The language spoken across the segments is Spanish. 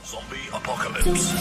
Zombie Apocalypse.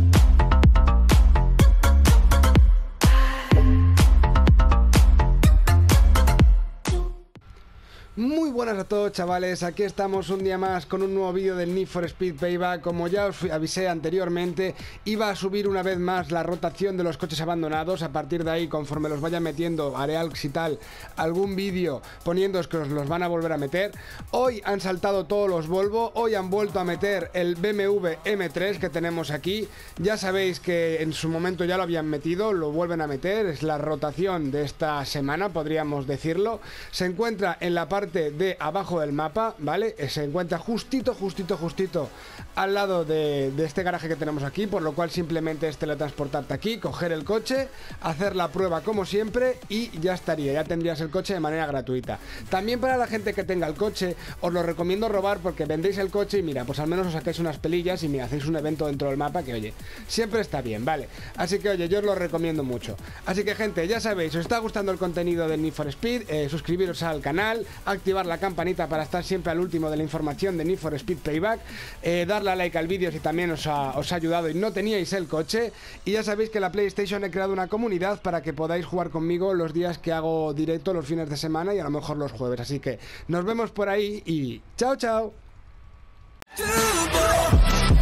Muy buenas a todos, chavales, aquí estamos un día más con un nuevo vídeo del Need for Speed Payback. Como ya os avisé anteriormente, iba a subir una vez más la rotación de los coches abandonados. A partir de ahí, conforme los vaya metiendo, haré si tal algún vídeo poniéndoos que os los van a volver a meter. Hoy han saltado todos los Volvo, hoy han vuelto a meter el BMW M3 que tenemos aquí. Ya sabéis que en su momento ya lo habían metido, lo vuelven a meter, es la rotación de esta semana, podríamos decirlo. Se encuentra en la parte de abajo del mapa, ¿vale? Se encuentra justito al lado de este garaje que tenemos aquí, por lo cual simplemente es teletransportarte aquí, coger el coche, hacer la prueba como siempre y ya estaría, ya tendrías el coche de manera gratuita. También para la gente que tenga el coche, os lo recomiendo robar porque vendéis el coche y mira, pues al menos os sacáis unas pelillas y me hacéis un evento dentro del mapa que, oye, siempre está bien, ¿vale? Así que, oye, yo os lo recomiendo mucho. Así que, gente, ya sabéis, os está gustando el contenido del Need for Speed, suscribiros al canal, activar la campanita para estar siempre al último de la información de Need for Speed Payback, darle a like al vídeo si también os ha ayudado y no teníais el coche, y ya sabéis que en la PlayStation he creado una comunidad para que podáis jugar conmigo los días que hago directo, los fines de semana y a lo mejor los jueves, así que nos vemos por ahí y chao chao.